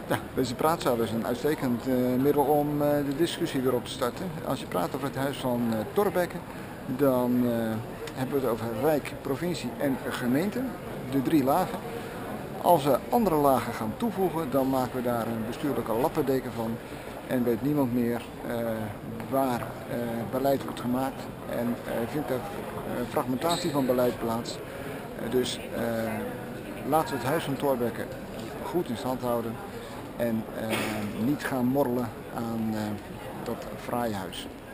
Ja, deze praatzaal is een uitstekend middel om de discussie weer op te starten. Als je praat over het huis van Thorbecke, dan hebben we het over Rijk, provincie en gemeente, de 3 lagen. Als we andere lagen gaan toevoegen, dan maken we daar een bestuurlijke lappendeken van en weet niemand meer waar beleid wordt gemaakt en vindt er fragmentatie van beleid plaats. Dus laten we het huis van Thorbecke goed in stand houden en niet gaan morrelen aan dat fraaie huis.